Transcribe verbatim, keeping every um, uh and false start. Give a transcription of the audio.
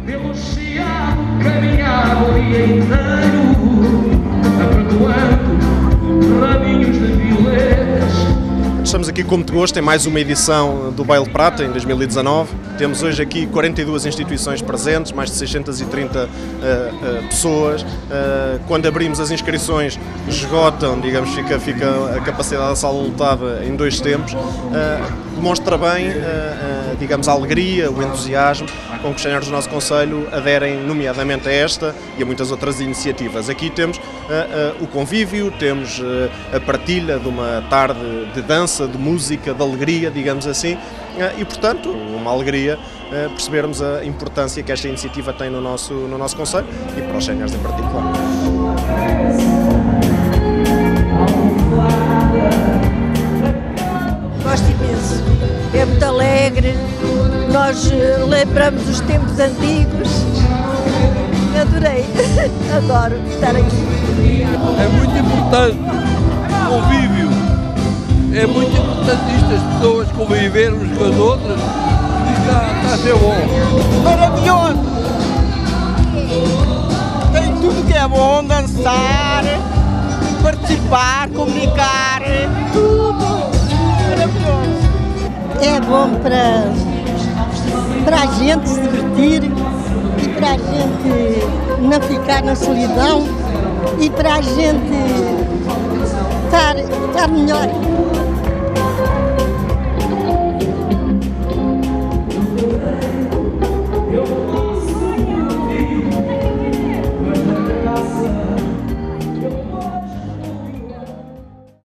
Pelo Chiado caminhava o dia inteiro, apregoando raminhos de violetas. Estamos aqui com muito gosto em mais uma edição do Baile de Prata, em dois mil e dezanove. Temos hoje aqui quarenta e duas instituições presentes, mais de seiscentas e trinta uh, uh, pessoas. Uh, quando abrimos as inscrições, esgotam, digamos, fica, fica a capacidade da sala lotada em dois tempos. Uh, demonstra bem, uh, uh, digamos, a alegria, o entusiasmo com que os senhores do nosso Conselho aderem, nomeadamente a esta e a muitas outras iniciativas. Aqui temos uh, uh, o convívio, temos uh, a partilha de uma tarde de dança, de música, de alegria, digamos assim, e portanto uma alegria percebermos a importância que esta iniciativa tem no nosso, no nosso Conselho e para os séniores em particular. Gosto imenso, é muito alegre, nós lembramos os tempos antigos, adorei, adoro estar aqui. É muito importante o convívio. É muito importante isto, as pessoas conviverem uns com as outras, e está, está a ser bom. Maravilhoso! Tem tudo que é bom, dançar, participar, comunicar, tudo maravilhoso. É bom para, para a gente se divertir e para a gente não ficar na solidão e para a gente estar, estar melhor.